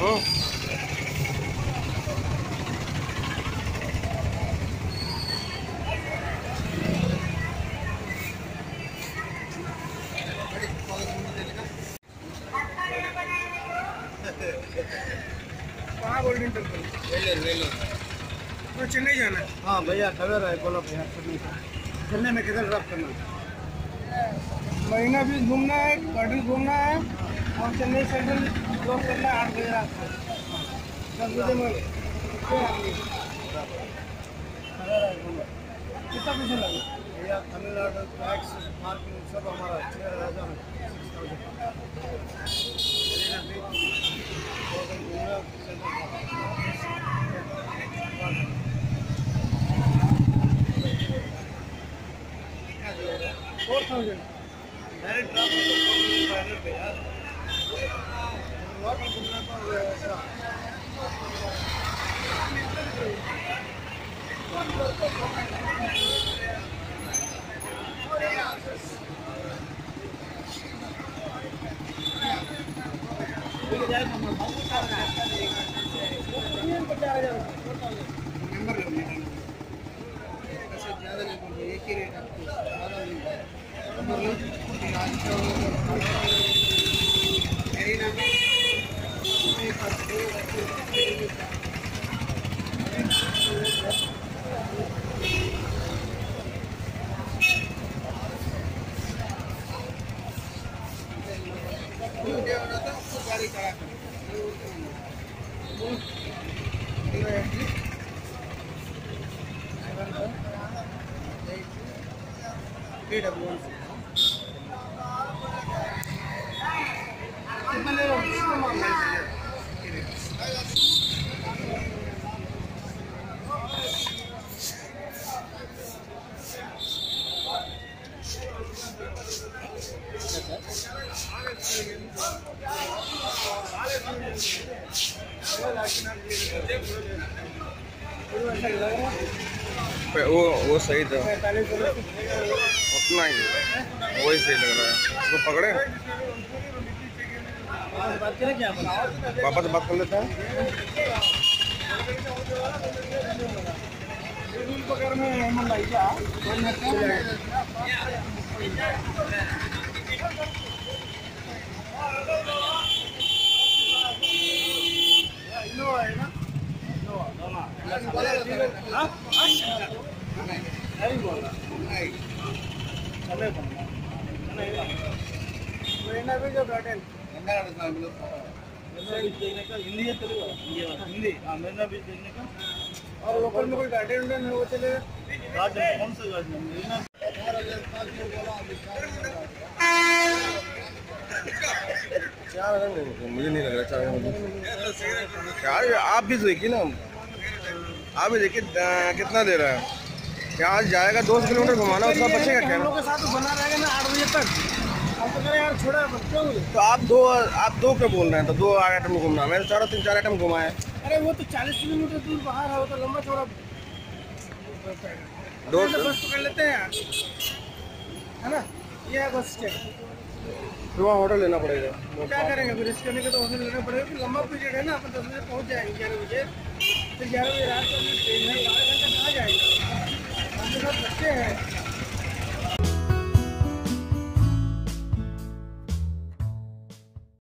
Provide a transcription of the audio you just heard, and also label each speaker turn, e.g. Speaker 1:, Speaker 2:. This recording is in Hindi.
Speaker 1: कहाँ गोल्डन टेम्पल? वेलूर। तो चेन्नई जाना है? हाँ भैया, खबर है, बोलो भैया। चेन्नई में किधर ड्रॉप करना है? मरीना बीच घूमना है, गार्डन घूमना है और चेन्नई सेंट्रल ड्रॉप करना है 8 बजे रात को। 10 बजे में कितना पैसा लगे भैया? तमिलनाडु टैक्स पार्किंग सब हमारा 6,000 4,000 डायरेक्ट ड्रॉप पे यार। वाटर घूमना तो ऐसा नंबर ज़्यादा नहीं बोलिए, एक ही रेट आपको नंबर लो। गाड़ी करा वो सही था, उतना ही वही सही लग रहा है। उसको पकड़े पापा से बात कर लेते हैं। हिंदी है, तेलुगु हिंदी। हाँ, मरीना बीच देखने का। और लोकल में कोई गार्डन है वो चले? गार्डन कौन सा गार्डन? मुझे नहीं लग रहा यार। आप भी देखिए ना, आप भी देखिए कितना दे रहा है। यहाँ जाएगा 200 किलोमीटर घुमाना, उसका बचेगा क्या? हम लोग के साथ बना रहेगा ना 8 बजे तक। हम तो करें यार, छोड़ा तो आप दो क्या बोल रहे हैं? तो 2 आइटम घूमना, मैंने 3-4 आइटम घुमाए। अरे वो तो 40 किलोमीटर दूर बाहर है, वो तो लंबा चौड़ा बस पकड़ लेते हैं यार, है ना? ये है बस स्टैंड। फिर वहाँ होटल लेना पड़ेगा। क्या करेंगे फिर? रेस्ट करने के तो होटल लेना पड़ेगा। फिर लंबा पीरियड है ना, अपन 10 बजे पहुँच जाएंगे 11 बजे। फिर 11 बजे रात को ट्रेन है, 12 घंटे कहाँ जाएंगे? हम तो सब बच्चे हैं।